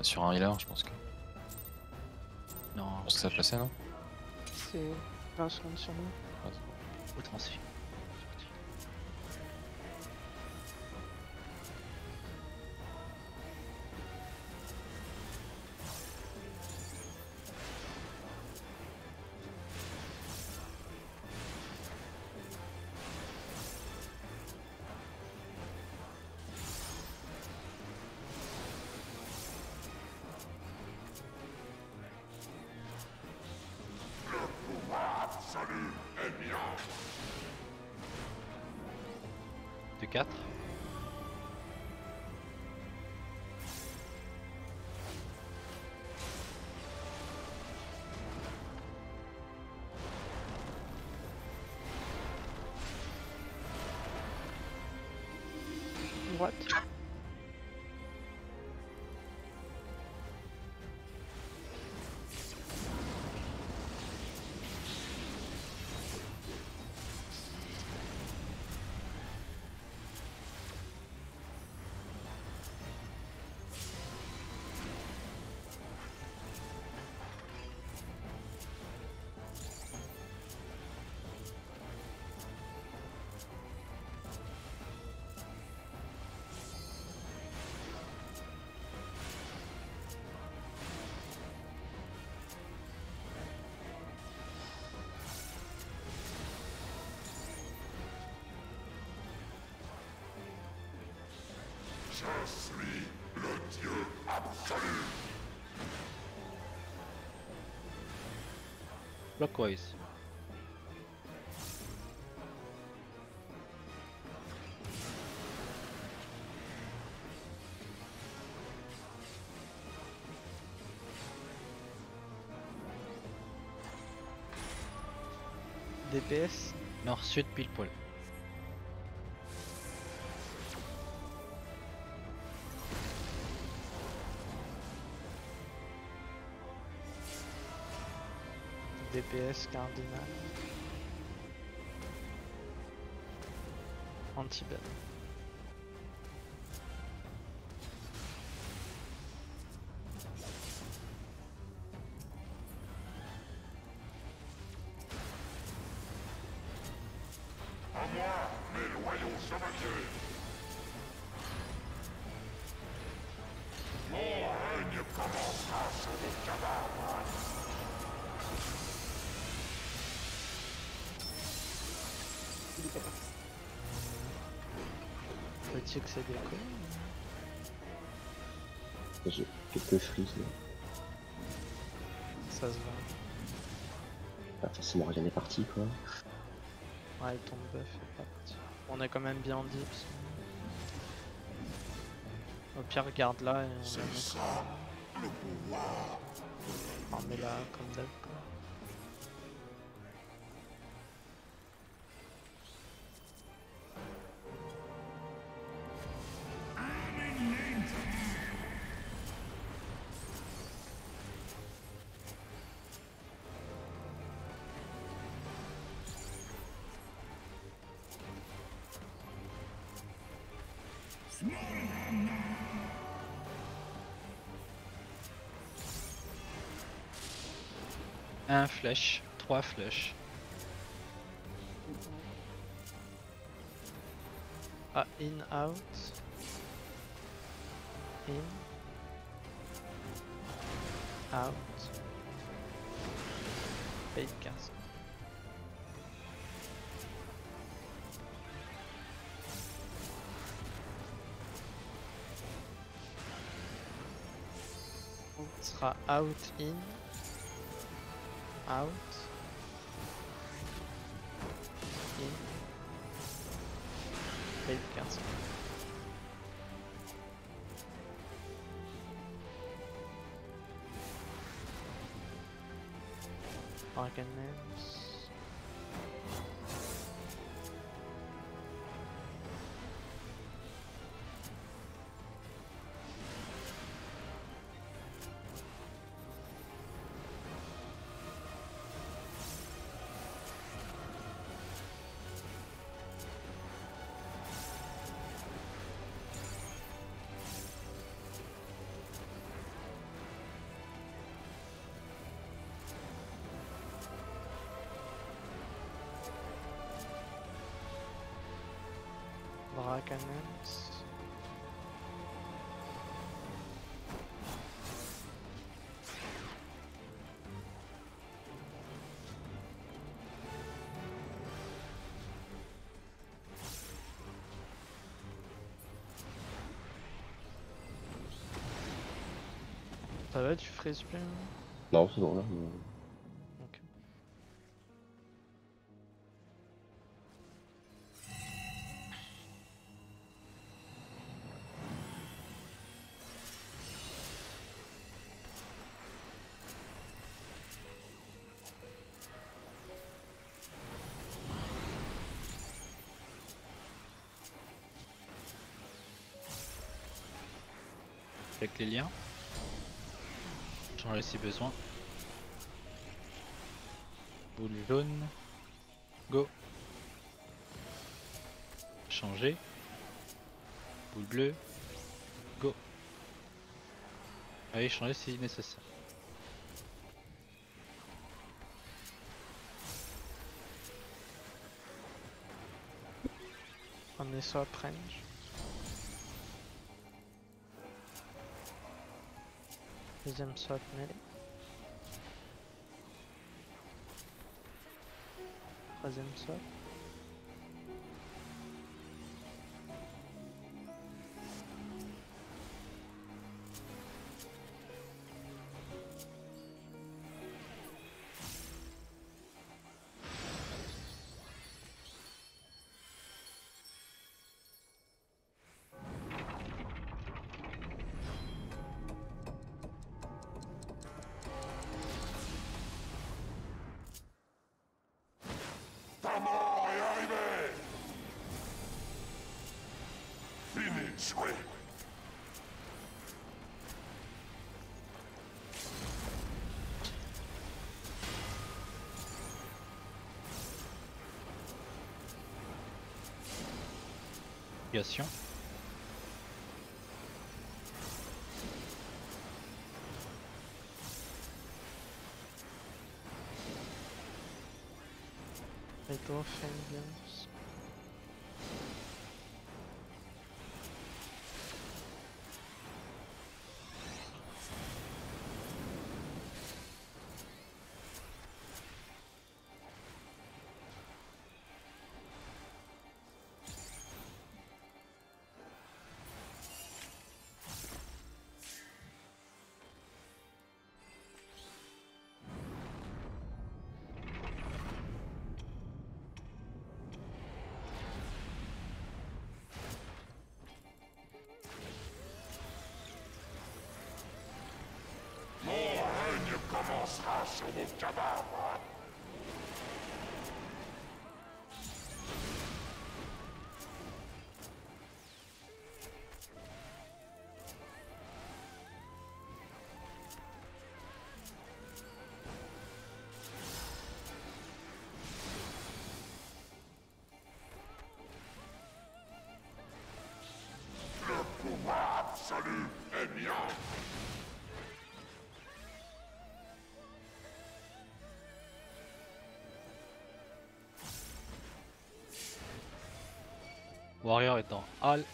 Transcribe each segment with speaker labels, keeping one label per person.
Speaker 1: Sur un healer, je pense que.
Speaker 2: Non,
Speaker 1: Je pense que ça passait, non?
Speaker 3: C'est 20 secondes sur nous.
Speaker 2: au transfert. De 4.
Speaker 3: What?
Speaker 4: Je suis le Dieu absolu.
Speaker 2: Clockwise.
Speaker 3: DPS.
Speaker 2: Nord-sud pile poil.
Speaker 3: DPS cardinal. Anti-ban.
Speaker 4: À moi, mes loyaux chevaliers. Mon règne commencera sur vos cadavres.
Speaker 3: Faut-il que c'est déco?
Speaker 5: J'ai quelques frises là.
Speaker 3: Ça se voit.
Speaker 5: Pas forcément rien n'est parti quoi.
Speaker 3: Ouais, ton buff est pas parti. On est quand même bien en dips. Au pire, regarde là et on va
Speaker 4: C'est
Speaker 3: mettre.
Speaker 4: ça, le pouvoir.
Speaker 3: On met là comme d'hab. quoi.
Speaker 2: Un flèche, 3 flèches.
Speaker 3: Ah, in, out. In. Out. Paid cast. On sera out, in. Out. In. Paid cast. Arcane names. cannons. Ça va, tu frises plus?
Speaker 5: Non, c'est bon là.
Speaker 3: Ok.
Speaker 2: Avec les liens. Changer si besoin. Boule jaune. Go. Changer. Boule bleue. Go. Allez, changer si nécessaire.
Speaker 3: On est swap range. Deuxième swap mêlée. Troisième swap.
Speaker 4: Ta mort est arrivée! Finish way!
Speaker 2: Navigation.
Speaker 3: Les tours Fendians.
Speaker 4: Mon règne commencera sur mon cadavre! Le pouvoir absolu est mien!
Speaker 2: Warrior est en hall.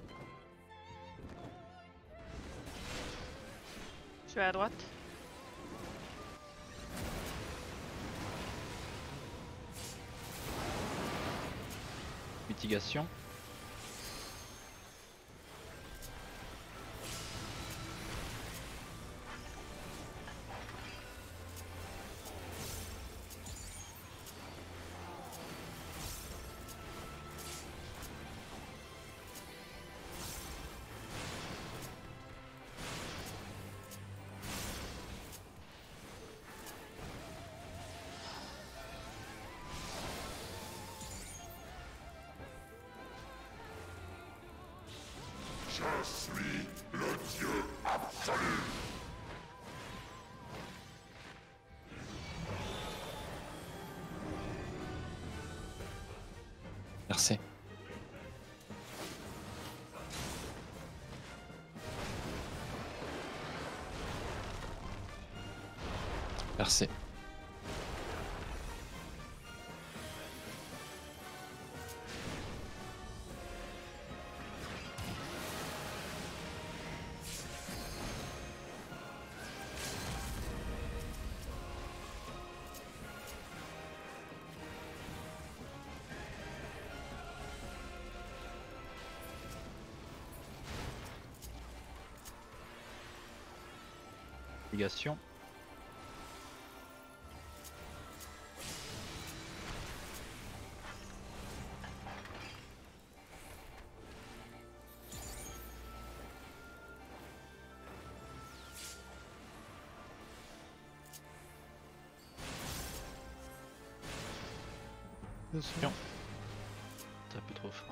Speaker 1: Tu es à droite.
Speaker 2: Mitigation.
Speaker 4: Je suis le Dieu absolu!
Speaker 6: Merci. Merci.
Speaker 2: Négation.
Speaker 3: Attention.
Speaker 2: C'est un peu trop fort.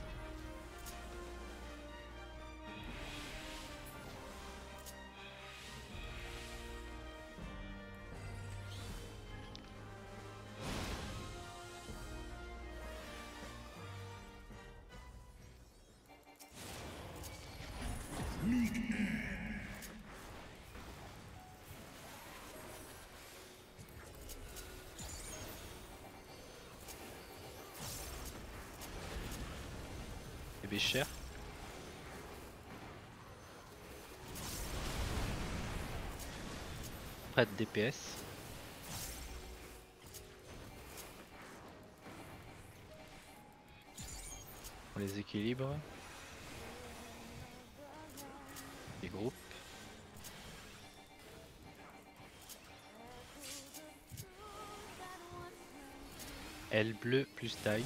Speaker 2: Bébé cher. Prête DPS. On les équilibre. Les groupes. L bleu plus taille.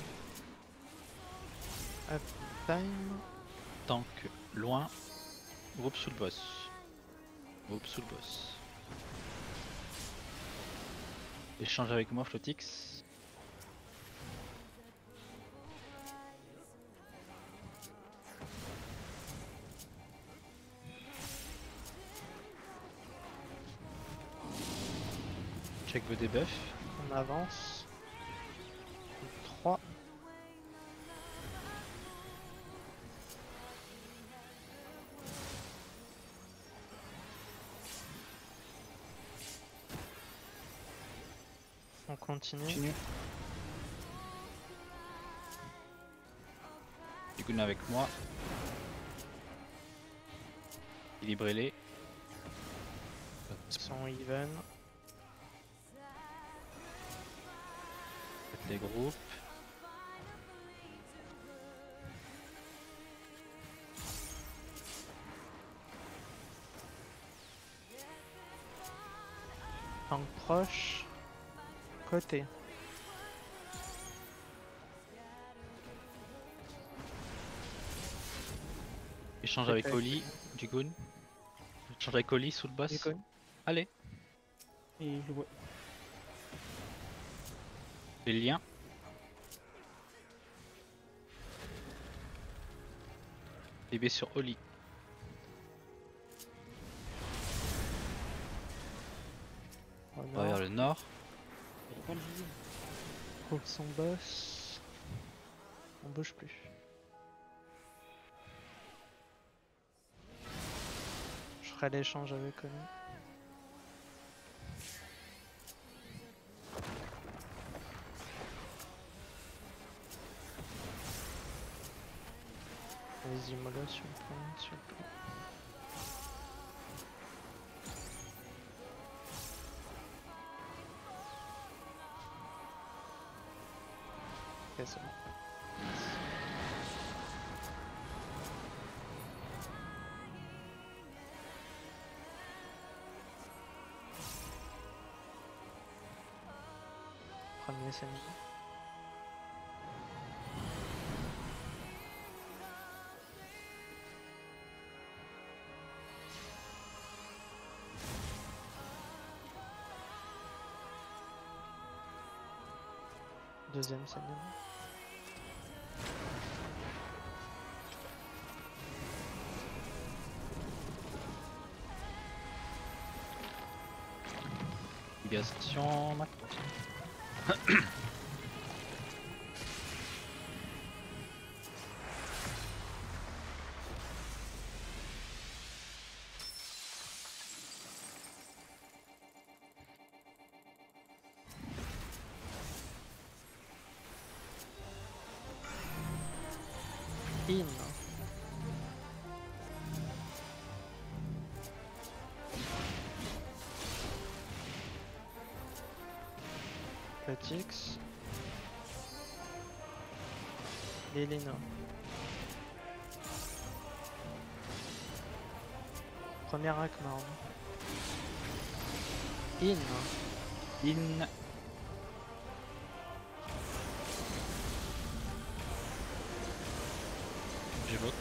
Speaker 3: Up time.
Speaker 2: Tank loin. Groupe sous le boss. Groupe sous le boss. Échange avec moi, Flotix. Check vos debuffs.
Speaker 3: On avance. 3. On continue.
Speaker 2: Écoute avec moi. Équilibrez-les.
Speaker 3: Ils sont even.
Speaker 2: Faites les groupes.
Speaker 3: Tank proche. Côté.
Speaker 2: Échange
Speaker 3: Check
Speaker 2: avec
Speaker 3: avec
Speaker 2: Oli, du Goon. Échange avec Oli sous le boss.
Speaker 3: Icon.
Speaker 2: Allez,
Speaker 3: Et ouais.
Speaker 2: les liens. Bébé sur Oli. On va vers le nord.
Speaker 3: Trouve son boss. On bouge plus. Je ferai l'échange avec lui. Les immolations s'il vous plaît. Ok, c'est bon. Premier samedi. Deuxième saignement.
Speaker 2: Négation.
Speaker 3: In. Platix. Lélina. Première Akmarn. In.
Speaker 2: In. J'évoque.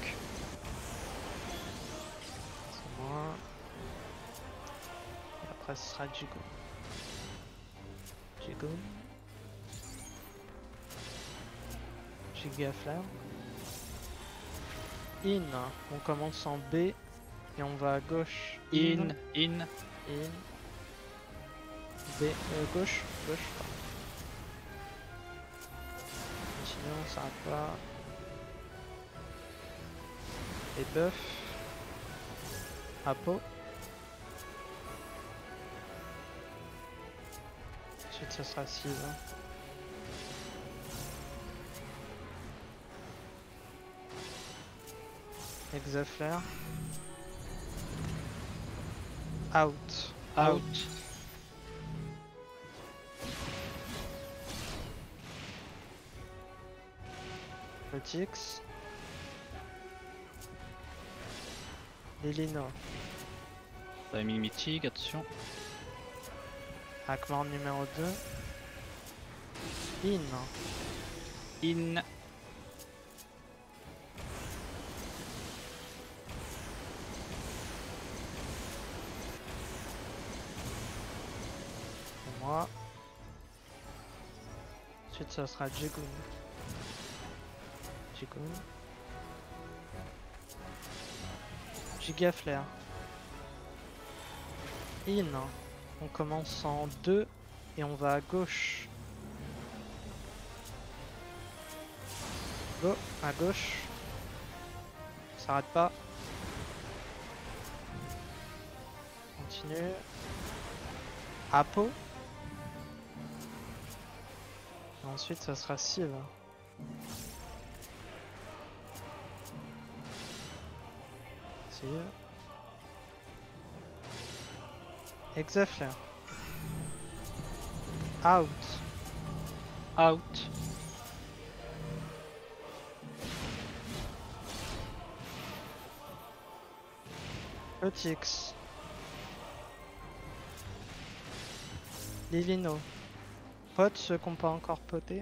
Speaker 3: C'est moi. Et après ce sera Jigo. Jigo. Gigaflare. In. On commence en B et on va à gauche.
Speaker 2: In.
Speaker 3: In. B. Gauche. Gauche. Continuons, on s'arrête pas. Et buff. Apo. Ensuite ça sera 6. Exaflare. Out.
Speaker 2: Out.
Speaker 3: Vertix. Lilino.
Speaker 2: Timing mythique, attention.
Speaker 3: Hackmore numéro 2. In.
Speaker 2: In.
Speaker 3: C'est moi. Ensuite ça sera Jigun. Jigun. Gigaflare. In. On commence en 2 et on va à gauche. Go, à gauche. On s'arrête pas. Continue. Apo. Et ensuite ça sera Civ. Civ. Exaflare. Out.
Speaker 2: Out.
Speaker 3: Otix. Lilino. Pote ceux qu'on pas encore poté.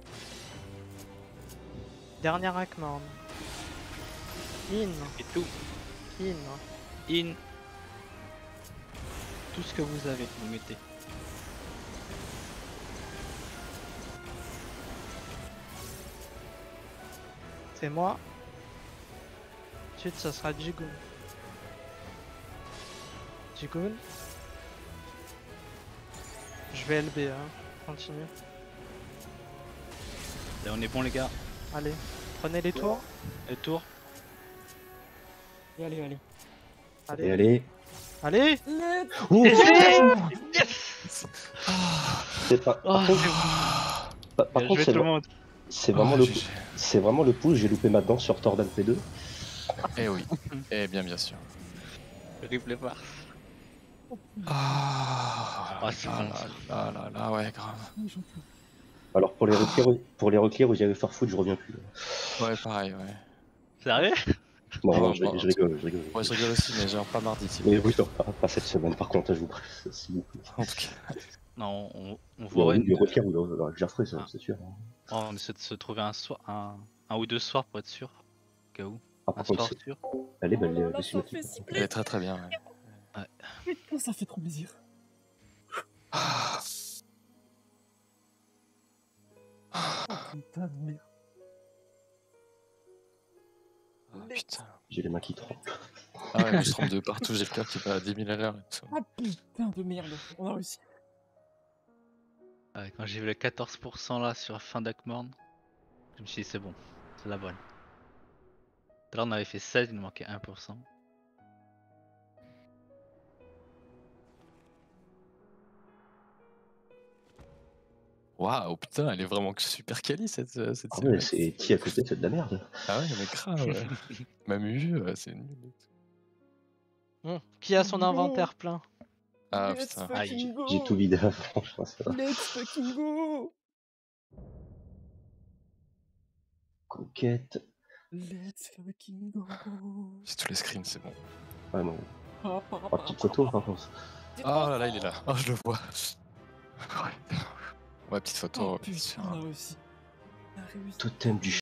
Speaker 3: Dernier Hackmorn. In.
Speaker 2: Et tout.
Speaker 3: In.
Speaker 2: In. Tout ce que vous avez, vous mettez.
Speaker 3: C'est moi. Ensuite ça sera Jigun. Jigun. Je vais LB, hein. Continue.
Speaker 2: Là on est bon les gars.
Speaker 3: Allez, prenez les tours.
Speaker 2: Le tour.
Speaker 1: Allez, allez.
Speaker 5: Allez, allez.
Speaker 3: Allez.
Speaker 5: Ouh,
Speaker 6: Ah,
Speaker 5: c'est pas...
Speaker 2: Oh,
Speaker 5: Par
Speaker 2: bien
Speaker 5: contre,
Speaker 2: joué tout le monde.
Speaker 5: c'est vraiment,
Speaker 6: ah,
Speaker 5: le...
Speaker 6: GG.
Speaker 5: c'est vraiment le push. J'ai loupé ma danse sur Tordan P2.
Speaker 6: Eh oui, eh bien sûr.
Speaker 2: Replay par.
Speaker 6: Ah,
Speaker 2: Ah, c'est bon, ça.
Speaker 6: là, ouais, grave.
Speaker 5: Alors pour les reclairs où j'avais Farfoot, je reviens plus.
Speaker 6: Ouais, pareil, ouais.
Speaker 2: Sérieux?
Speaker 5: Non,
Speaker 6: Ah,
Speaker 5: non,
Speaker 6: non,
Speaker 5: je
Speaker 6: non,
Speaker 5: rigole, je rigole.
Speaker 6: Ouais, je rigole aussi, mais genre pas mardi, s'il
Speaker 5: Mais
Speaker 6: vous
Speaker 5: oui, non, pas cette semaine. Par contre, je vous prie, s'il vous plaît.
Speaker 6: plaît. En tout cas.
Speaker 2: Non, on
Speaker 5: Il y
Speaker 2: voit
Speaker 5: a
Speaker 2: Ren.
Speaker 5: les reclairs où je la ferai, ça,
Speaker 2: Ah.
Speaker 5: c'est sûr.
Speaker 2: Oh, on essaie de se trouver un soir, un ou deux soirs pour être sûr. Au cas où.
Speaker 5: Ah,
Speaker 2: Un
Speaker 5: par contre,
Speaker 2: soir sûr.
Speaker 5: elle est belle,
Speaker 1: Oh là là,
Speaker 5: les
Speaker 1: ça
Speaker 5: cinématiques.
Speaker 1: fait si
Speaker 6: Elle est très très bien, ouais.
Speaker 1: plaisir. Ça fait trop plaisir.
Speaker 6: Ah,
Speaker 1: Oh putain de merde.
Speaker 6: putain.
Speaker 5: J'ai les mains qui tremblent.
Speaker 6: Ah ouais, je tremble de partout, j'ai le cœur qui bat à 10 000 à l'heure et tout.
Speaker 1: Ah putain de merde. On a réussi.
Speaker 2: Ouais, quand j'ai vu le 14% là sur fin d'Hackmorn, je me suis dit c'est bon, c'est la bonne. Tout à l'heure on avait fait 16, il nous manquait 1%.
Speaker 6: Waouh, putain, elle est vraiment super quali cette
Speaker 5: Ah ouais,
Speaker 6: cinématique.
Speaker 5: c'est qui à côté, c'est de la merde.
Speaker 6: Ah ouais, mais grave, ouais. Même vu, c'est nul.
Speaker 3: Qui a son inventaire plein?
Speaker 6: Ah
Speaker 1: Let's
Speaker 6: putain.
Speaker 1: fucking go.
Speaker 5: J'ai tout vidé avant, franchement, ça va.
Speaker 1: Let's fucking go.
Speaker 5: Conquête.
Speaker 1: Let's fucking go.
Speaker 6: J'ai tous les screens, c'est bon.
Speaker 5: Ah non.
Speaker 1: Ah,
Speaker 5: Ah, petite photo, par contre.
Speaker 6: Ah là là, il est là. Oh, je le vois. Ouais, petite photo.
Speaker 1: Oh putain, on a réussi. On a réussi.
Speaker 5: Totem du